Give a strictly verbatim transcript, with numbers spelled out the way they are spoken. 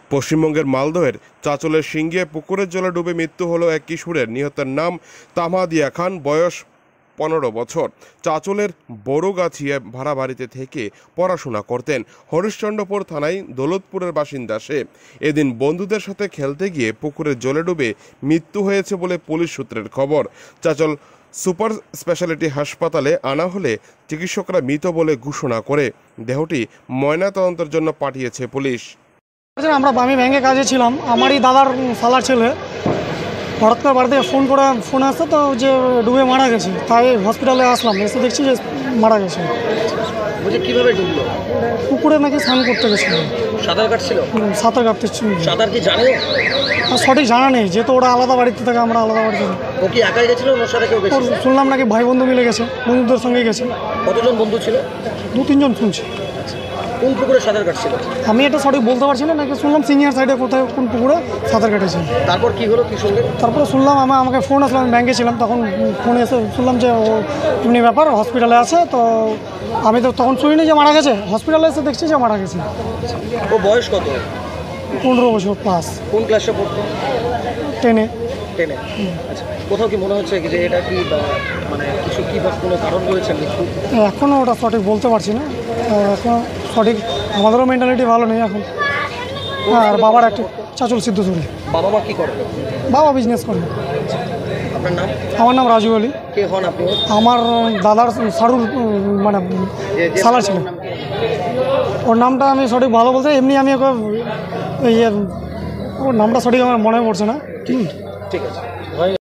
পশ্চিমবঙ্গের মালদহের চাঁচলের সিঙ্গিয়ে পুকুরের জলে ডুবে মৃত্যু হলো এক কিশোরের। নিহতের নাম তামাদিয়া খান, বয়স পনেরো বছর। চাঁচলের বড়গাছিয়া ভাড়া বাড়িতে থেকে পড়াশোনা করতেন। হরিশ্চন্দ্রপুর থানায় দৌলতপুরের বাসিন্দা সে। এদিন বন্ধুদের সাথে খেলতে গিয়ে পুকুরের জলে ডুবে মৃত্যু হয়েছে বলে পুলিশ সূত্রের খবর। চাঁচল সুপার স্পেশালিটি হাসপাতালে আনা হলে চিকিৎসকরা মৃত বলে ঘোষণা করে দেহটি ময়নাতদন্তের জন্য পাঠিয়েছে পুলিশ। আমরা বামি ব্যাংকে কাজে ছিলাম, আমারই দাদার সালার ছেলে হঠাৎ করে বাড়ি থেকে ফোন করে ফোন আসতো তো যে ডুবে মারা গেছে, তাই হসপিটালে আসলাম। এসে দেখছি যে মারা গেছে। বলছে কিভাবে ডুবলো? পুকুরে নাকি স্নান করতে গেছিল, সাঁতার কাটছিল। সাঁতার কাটতে সাঁতার কি জানো? সঠিক জানা নেই, যেহেতু ওরা আলাদা বাড়িতে থাকে, আমরা আলাদা বাড়িতে। ও কি একাই গেছিল, ওর সাথে কেউ গেছিল? শুনলাম নাকি ভাই বন্ধু মিলে গেছে, বন্ধুদের সঙ্গেই গেছে। কতজন বন্ধু ছিল? দু তিনজন শুনছি। কোন পুকুরে সাঁতার কাটছিল? আমি এটা সঠিক বলতে পারছি না, নাকি শুনলাম সিনিয়র সাইডে কোথায় কোন পুকুরে সাঁতার কাটেছে। তারপর কি হলো, কি সঙ্গে? তারপরে শুনলাম আমার আমাকে ফোন আসলো, আমি ব্যাংকে ছিলাম, তখন ফোনে এসে শুনলাম যে ও এমনি ব্যাপার হসপিটালে আছে। তো আমি তো তখন শুনিনি যে মারা গেছে, হসপিটালে এসে দেখছি যে মারা গেছে। ও বয়স কত? পনেরো বছর প্লাস। কোন ক্লাসে পড়তো? টেনে। টেনে। আচ্ছা, কোথাও কি মনে হচ্ছে যে এটা কি মানে কিছু কি বা কোনো কারণ রয়েছে? এখনও ওটা সঠিক বলতে পারছি না, এখন সঠিক আমাদেরও মেন্টালিটি ভালো নেই এখন। আর বাবার একটা চাঁচল সিদ্ধেশ্বরী। বাবা মা কি করে? বাবা বিজনেস করে। আপনার নাম? আমার নাম রাজু আলী। কে হন আপনি? আমার দাদার সারুর মানে সালার ছিল। ওর নামটা আমি সঠিক ভালো বলতে, এমনি আমি ওকে ইয়ে ওর নামটা সঠিক আমার মনে পড়ছে না। ঠিক আছে।